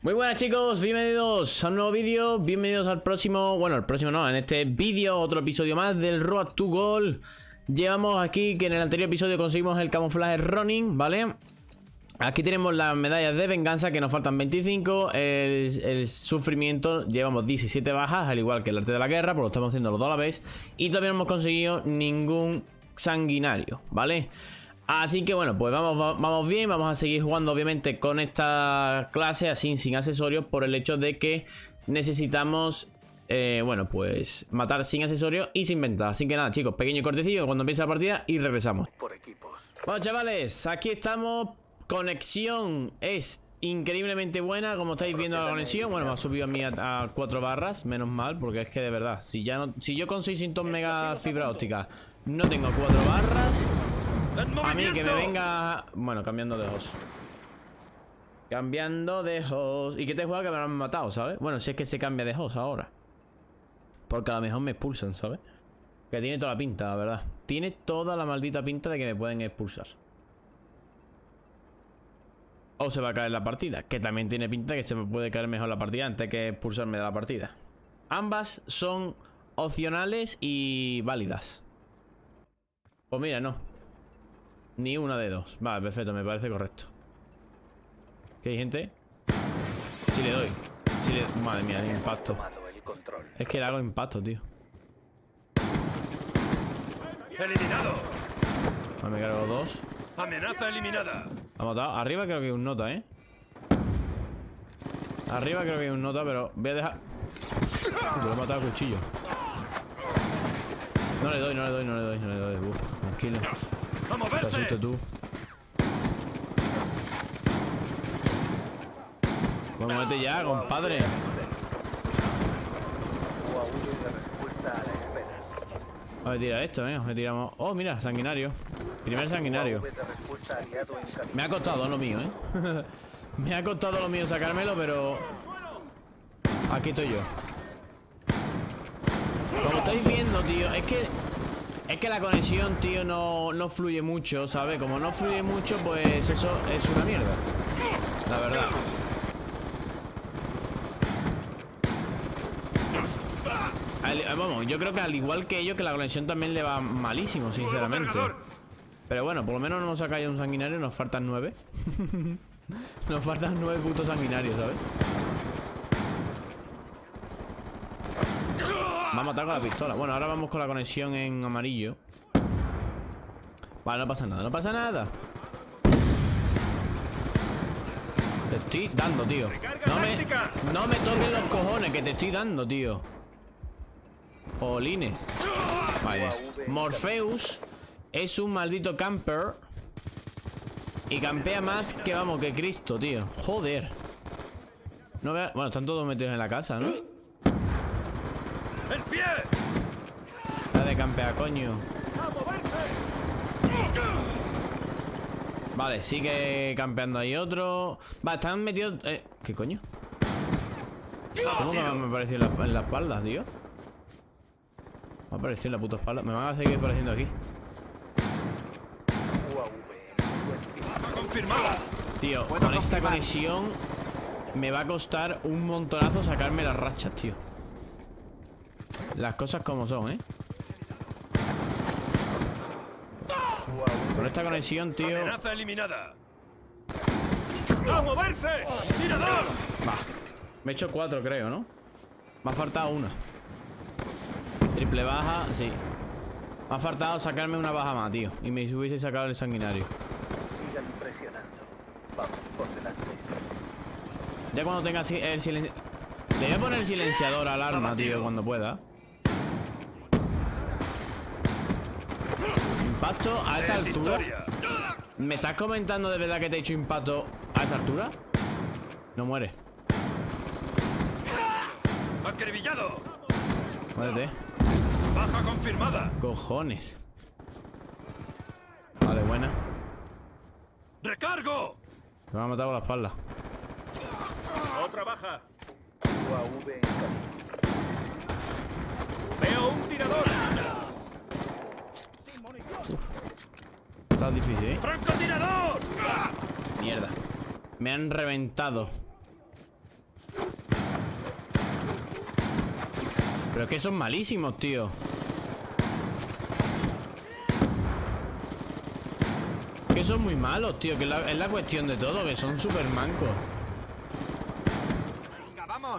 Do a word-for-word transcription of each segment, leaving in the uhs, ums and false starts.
Muy buenas chicos, bienvenidos a un nuevo vídeo, bienvenidos al próximo, bueno, el próximo no, en este vídeo otro episodio más del Road to Gold. Llevamos aquí que en el anterior episodio conseguimos el camuflaje Ronin, ¿vale? Aquí tenemos las medallas de venganza que nos faltan veinticinco, el, el sufrimiento llevamos diecisiete bajas, al igual que el arte de la guerra, pues lo estamos haciendo los dos a la vez. Y todavía no hemos conseguido ningún sanguinario, ¿vale? Así que bueno, pues vamos, vamos bien, vamos a seguir jugando obviamente con esta clase así sin accesorios por el hecho de que necesitamos, eh, bueno, pues matar sin accesorios y sin ventaja. Así que nada chicos, pequeño cortecillo cuando empiece la partida y regresamos. Por equipos. Bueno chavales, aquí estamos, conexión es increíblemente buena, como estáis viendo la conexión. Bueno, me ha subido a mí a, a cuatro barras, menos mal, porque es que de verdad, si ya no, si yo con seiscientos megas fibra óptica no tengo cuatro barras... A mí que me venga... Bueno, cambiando de host. Cambiando de host. ¿Y qué te juega que me han matado, sabes? Bueno, si es que se cambia de host ahora. Porque a lo mejor me expulsan, ¿sabes? Que tiene toda la pinta, la verdad. Tiene toda la maldita pinta de que me pueden expulsar. O se va a caer la partida. Que también tiene pinta que se me puede caer mejor la partida antes que expulsarme de la partida. Ambas son opcionales y válidas. Pues mira, no. Ni una de dos. Vale, perfecto, me parece correcto. ¿Qué hay, gente? Si le doy. Si le... Madre mía, hay impacto. Es que le hago impacto, tío. Eliminado. Vale, me cargo dos. Amenaza eliminada. Ha matado. Arriba creo que hay un nota, ¿eh? Arriba creo que hay un nota, pero voy a dejar... Lo he matado a cuchillo. No le doy, no le doy, no le doy, no le doy. Uf, tranquilo. ¡A moverse! Te asusto tú. Pues muévete ya, compadre. Vamos a tirar esto, eh. Vamos a tiramos. Oh, mira, sanguinario. Primer sanguinario. Me ha costado lo mío, eh. Me ha costado lo mío sacármelo, pero aquí estoy yo. Como estáis viendo, tío, es que Es que la conexión, tío, no, no fluye mucho, ¿sabes? Como no fluye mucho, pues eso es una mierda. La verdad. Al, vamos, yo creo que al igual que ellos, que la conexión también le va malísimo, sinceramente. Pero bueno, por lo menos no nos ha caído un sanguinario, nos faltan nueve. Nos faltan nueve putos sanguinarios, ¿sabes? Me ha matado con la pistola. Bueno, ahora vamos con la conexión en amarillo. Vale, no pasa nada, no pasa nada. Te estoy dando, tío. No me, no me toques los cojones, que te estoy dando, tío. Polines. Vale. Morpheus es un maldito camper. Y campea más que, vamos, que Cristo, tío. Joder. No vea... Bueno, están todos metidos en la casa, ¿no? ¡El pie! La de campear, coño. Vale, sigue campeando ahí otro. Va, están metidos... Eh, ¿qué coño? ¿Cómo que me apareció en la, en la espalda, tío? Me ha aparecido en la puta espalda. Me van a seguir apareciendo aquí. Tío, con esta conexión me va a costar un montonazo sacarme las rachas, tío. Las cosas como son, ¿eh? Con esta conexión, tío... ¡Amenaza eliminada! ¡A moverse! ¡Tirador! Va. Me he hecho cuatro, creo, ¿no? Me ha faltado una. Triple baja, sí. Me ha faltado sacarme una baja más, tío. Y me hubiese sacado el sanguinario. Sigan presionando. Vamos por delante. Ya cuando tenga el silencio... Le voy a poner el silenciador al arma, tío, cuando pueda. Impacto a esa altura. ¿Me estás comentando de verdad que te he hecho impacto a esa altura? No muere. ¡Acribillado! Muérete. ¡Baja confirmada! Cojones. Vale, buena. ¡Recargo! Me va a matar por la espalda. ¡Otra baja! U A V en camino. ¡Veo un tirador! Está difícil, ¿eh? ¡Francotirador! Mierda. Me han reventado. Pero es que son malísimos, tío. Que son muy malos, tío. Que es la, es la cuestión de todo, que son súper mancos. Venga, vamos.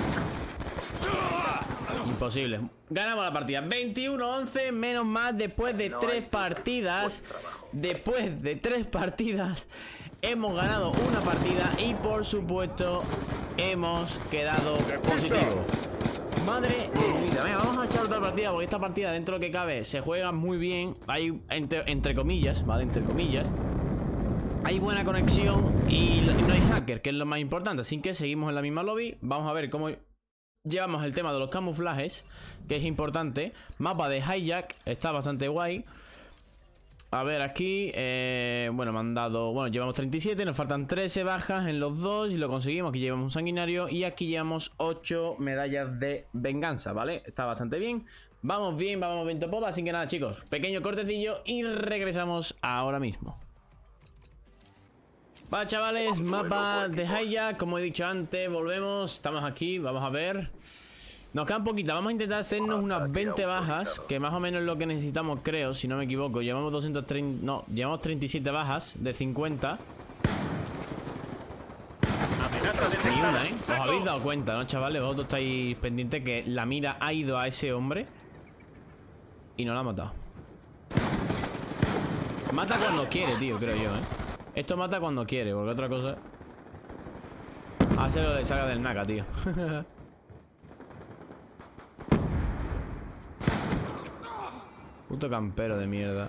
Imposible. Ganamos la partida. veintiuno once, menos más después de No tres hay partidas. buen trabajo. Después de tres partidas hemos ganado una partida y por supuesto hemos quedado positivos. Madre de mi vida. Venga, vamos a echar otra partida porque esta partida, dentro de lo que cabe, se juega muy bien. Hay entre, entre comillas, ¿vale? Entre comillas. Hay buena conexión y no hay hacker, que es lo más importante. Así que seguimos en la misma lobby. Vamos a ver cómo llevamos el tema de los camuflajes, que es importante. Mapa de hijack, está bastante guay. A ver, aquí, eh, bueno, me han dado, bueno, llevamos treinta y siete, nos faltan trece bajas en los dos y lo conseguimos. Aquí llevamos un sanguinario y aquí llevamos ocho medallas de venganza, ¿vale? Está bastante bien. Vamos bien, vamos viento popa, así que nada, chicos, pequeño cortecillo y regresamos ahora mismo. Vale, chavales, mapa de hijack, como he dicho antes, volvemos, estamos aquí, vamos a ver. Nos quedan poquitas, vamos a intentar hacernos unas veinte bajas, que más o menos es lo que necesitamos, creo, si no me equivoco. Llevamos doscientos treinta, no, llevamos treinta y siete bajas de cincuenta. Ni una, ¿eh? Os habéis dado cuenta, ¿no, chavales? Vosotros estáis pendientes que la mira ha ido a ese hombre y no la ha matado. Mata cuando quiere, tío, creo yo, ¿eh? Esto mata cuando quiere, porque otra cosa hace lo de saga del naca, tío. Puto campero de mierda.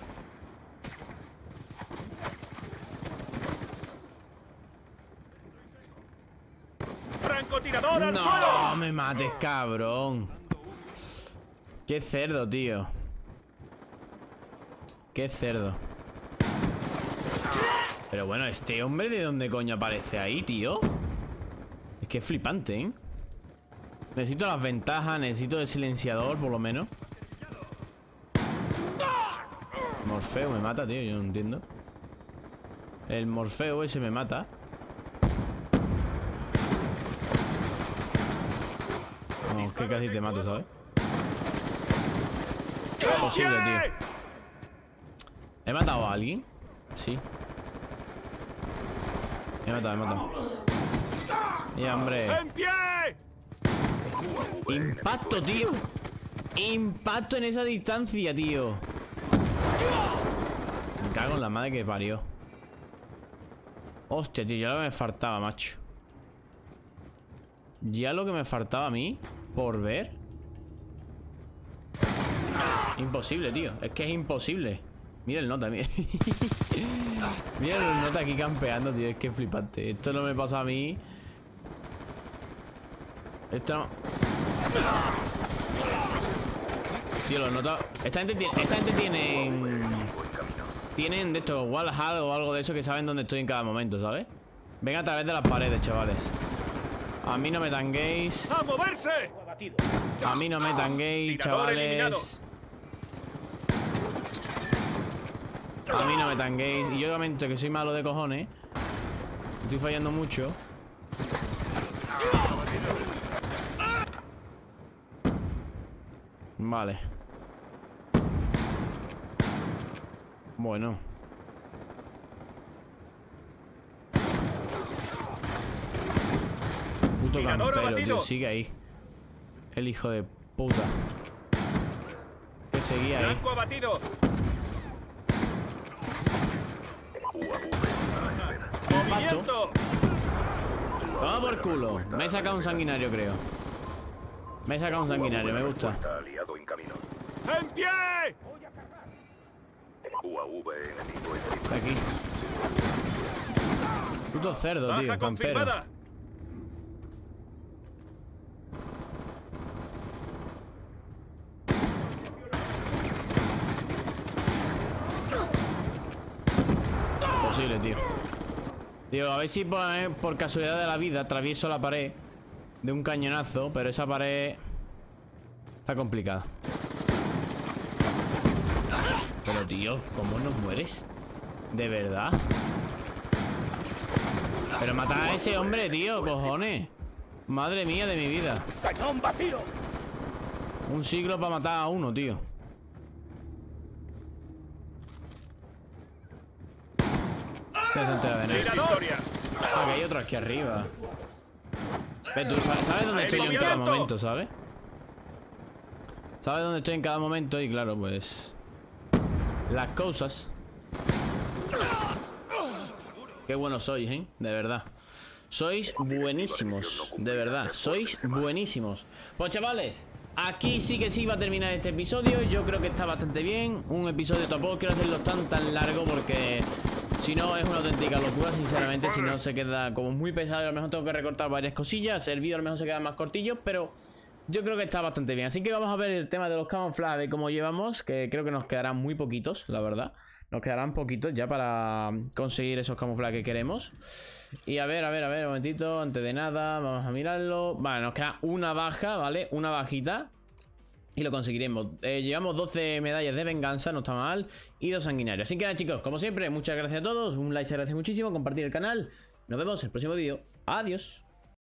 ¡Francotirador al No suelo! me mates, cabrón. Qué cerdo, tío. Qué cerdo. Pero bueno, este hombre, ¿de dónde coño aparece ahí, tío? Es que es flipante, ¿eh? Necesito las ventajas, necesito el silenciador, por lo menos. Morfeo me mata, tío, yo no entiendo. El Morfeo ese me mata. No, es que casi te mato, ¿sabes? Es posible, tío. ¿He matado a alguien? Sí. He matado, he matado. Y hombre. ¡En pie! Impacto, tío. Impacto en esa distancia, tío. Me cago en la madre que parió. Hostia, tío, ya lo que me faltaba, macho. Ya lo que me faltaba a mí por ver. Imposible, tío. Es que es imposible. Mira el nota, mira. Mira el nota aquí campeando, tío. Es que es flipante. Esto no me pasa a mí. Esto no. Tío, los notas. Esta gente tiene. Esta gente tiene. Tienen de estos wallhack o algo de eso que saben dónde estoy en cada momento, ¿sabes? Ven a través de las paredes, chavales. A mí no me tanguéis. ¡A moverse! A mí no me tanguéis, chavales. A mí no me tanguéis. Y yo obviamente que soy malo de cojones. Estoy fallando mucho. Vale. Bueno. Puto campero, tío. Sigue ahí. El hijo de puta. Que seguía ahí. Blanco abatido. ¡Movimiento! Toma por culo. Me he sacado un sanguinario, creo. Me he sacado un sanguinario, me gusta. Aliado en camino. ¡En pie! U A V enemigo Está aquí. Puto cerdo, tío. Baja Campero. confirmada. Imposible, tío. Tío, a ver si por, eh, por casualidad de la vida atravieso la pared de un cañonazo, pero esa pared está complicada. Pero, tío, ¿cómo no mueres? ¿De verdad? Pero mata a ese hombre, tío, cojones. Madre mía de mi vida. ¡Cañón vacío! Un siglo para matar a uno, tío. ¿Qué se entera de nada? Ah, que hay otro aquí arriba. Ve, tú sabes, sabes dónde estoy yo en cada momento, ¿sabes? Sabes dónde estoy en cada momento y claro, pues... Las cosas... Qué buenos sois, ¿eh? De verdad. Sois buenísimos, de verdad. Sois buenísimos. Pues chavales, aquí sí que sí va a terminar este episodio. Yo creo que está bastante bien. Un episodio tampoco quiero hacerlo tan tan largo porque... Si no, es una auténtica locura, sinceramente. Si no, se queda como muy pesado. A lo mejor tengo que recortar varias cosillas. El vídeo a lo mejor se queda más cortillo, pero yo creo que está bastante bien. Así que vamos a ver el tema de los camuflajes, de cómo llevamos. Que creo que nos quedarán muy poquitos, la verdad. Nos quedarán poquitos ya para conseguir esos camuflajes que queremos. Y a ver, a ver, a ver, un momentito. Antes de nada, vamos a mirarlo. Vale, nos queda una baja, ¿vale? Una bajita. Y lo conseguiremos. eh, Llevamos doce medallas de venganza, no está mal. Y dos sanguinarios. Así que nada, chicos, como siempre, muchas gracias a todos. Un like se agradece muchísimo. Compartir el canal. Nos vemos en el próximo vídeo. Adiós.